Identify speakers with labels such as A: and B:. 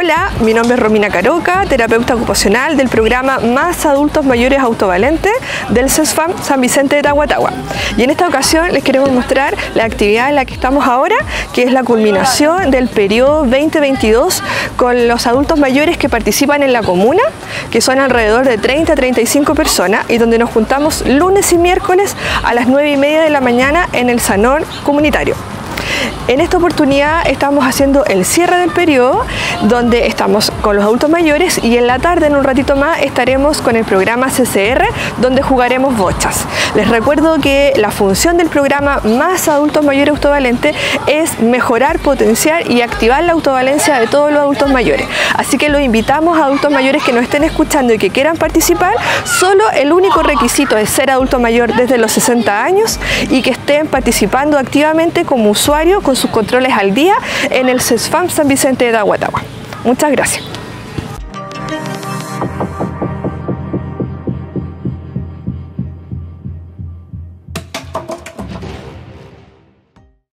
A: Hola, mi nombre es Romina Caroca, terapeuta ocupacional del programa Más Adultos Mayores Autovalentes del CESFAM San Vicente de Tagua. Y en esta ocasión les queremos mostrar la actividad en la que estamos ahora, que es la culminación del periodo 2022 con los adultos mayores que participan en la comuna, que son alrededor de 30 a 35 personas, y donde nos juntamos lunes y miércoles a las 9:30 de la mañana en el salón comunitario. En esta oportunidad estamos haciendo el cierre del periodo, donde estamos con los adultos mayores, y en la tarde, en un ratito más, estaremos con el programa CCR, donde jugaremos bochas. Les recuerdo que la función del programa Más Adultos Mayores Autovalentes es mejorar, potenciar y activar la autovalencia de todos los adultos mayores. Así que los invitamos a adultos mayores que nos estén escuchando y que quieran participar. Solo el único requisito es ser adulto mayor desde los 60 años y que estén participando activamente como usuario con sus controles al día en el CESFAM San Vicente de Tagua. Muchas gracias.